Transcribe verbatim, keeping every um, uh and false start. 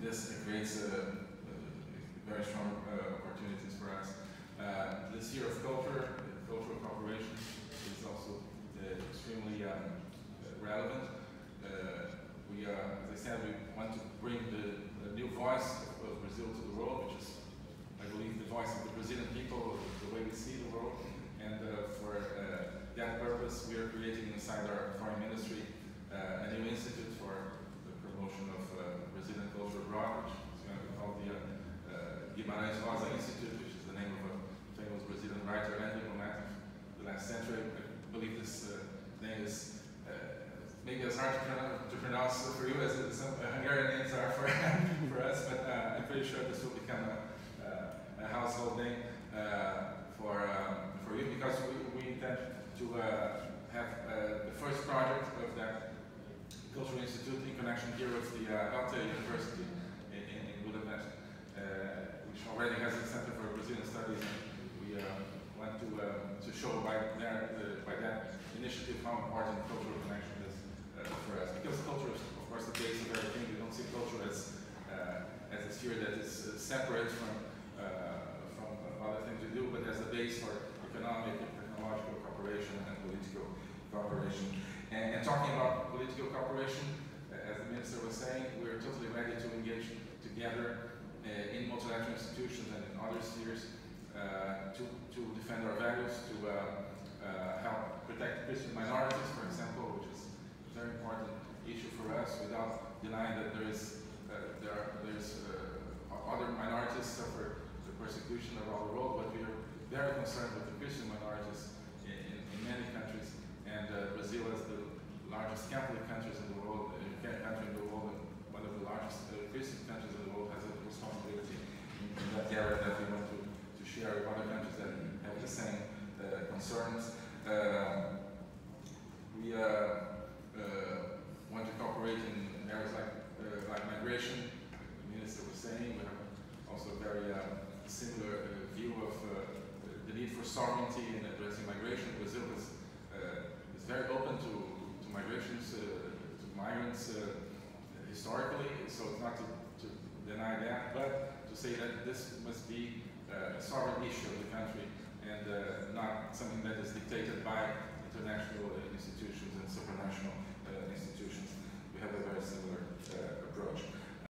this creates uh, very strong uh, opportunities for us. Uh, this year of culture, cultural cooperation, is also uh, extremely um, relevant. Uh, we, uh, as I said, we want to bring the, the new voice of, of Brazil to the world, which is, I believe, the voice of the Brazilian people, the way we see the world. And uh, for uh, that purpose, we are creating inside our foreign ministry uh, a new institute for the promotion of uh, Brazilian culture abroad, which is going to be called the uh, Guimarães Rosa Institute, which is the name of a famous Brazilian writer and diplomat of the last century. I believe this uh, name is uh, maybe as hard to, pronounce, to pronounce for you as some Hungarian names are for, for us, but uh, I'm pretty sure this will become a, uh, a household name uh, for, um, for you, because we, we intend to uh, have uh, the first project of that Cultural Institute in connection here with the uh, Arte University in, in, in Budapest, uh, which already has a Center for Brazilian Studies. And we uh, want to, uh, to show by that, uh, by that initiative how important cultural connection is uh, for us. Because culture is, of course, the base of everything. We don't see culture as, uh, as a sphere that is uh, separate from, uh, from other things we do, but as a base for economic and technological cooperation and political cooperation. And, and talking about political cooperation, uh, as the Minister was saying, we're totally ready to engage together uh, in multilateral institutions and in other spheres uh, to, to defend our values, to uh, uh, help protect Christian minorities, for example, which is a very important issue for us, without denying that there is uh, there are there's uh, other minorities suffer the persecution around the world, but we are very concerned with the Christian minorities in, in, in many countries. And uh, Brazil, as the largest Catholic countries in the world, uh, country in the world, and one of the largest uh, Christian countries in the world, has a responsibility in, in that area that we want to, to share with other countries that have the same uh, concerns. Uh, we uh, uh, want to cooperate in areas like, uh, like migration. The Minister was saying, we have also a very uh, similar uh, view of uh, the need for sovereignty in addressing migration. Brazil is Uh, is very open to, to migrations, uh, to migrants uh, historically, so it's not to, to deny that, but to say that this must be uh, a sovereign issue of the country and uh, not something that is dictated by international institutions and supranational uh, institutions. We have a very similar uh, approach.